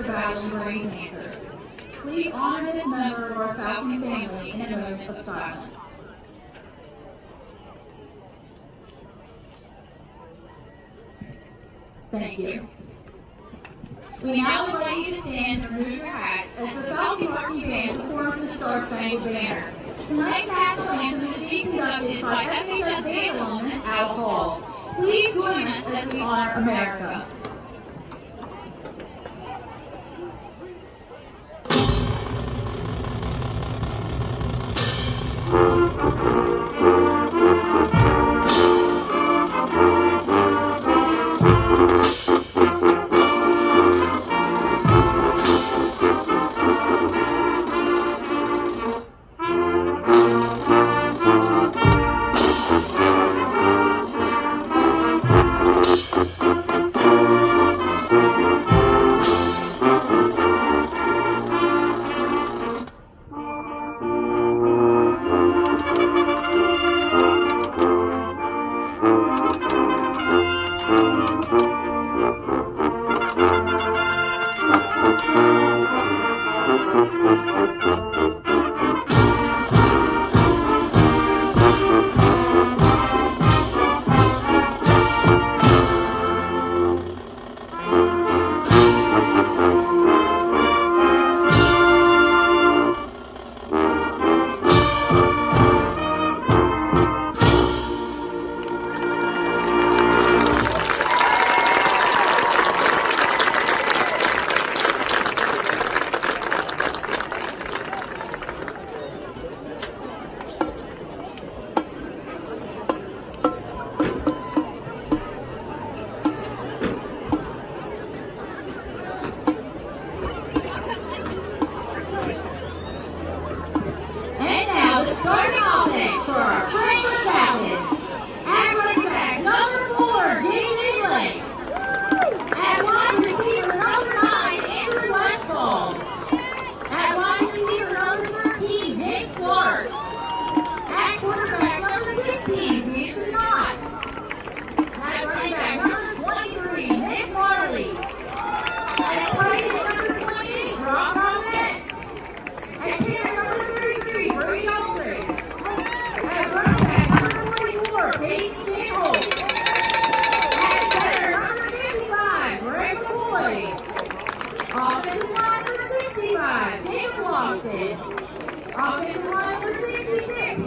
battling brain cancer. Please honor this member of our Falcon family in a moment of silence. Thank you. We now invite you to stand and remove your hats as the Falcon Marching Band performs the Star Spangled Banner. Tonight's national anthem is being conducted by FHS band alumnus Al Hall. Please join us as we honor America. Starting offense for our Franklin Falcons. At running back, number 4, J.J. Blake. At wide receiver, number 9, Andrew Westfall. At wide receiver, number 13, Jake Clark. At quarterback, number 16, Jason Knotts. At running back, number 23, Nick Marley. At tight end, number 28, Rob Robert. At kicker, number 33, Brady Aldridge. At running back, number 44, Peyton Shambles. At center, number 55, Greg McCoy. Offensive line, number 65, Jake Lawson. Offensive line, number 66,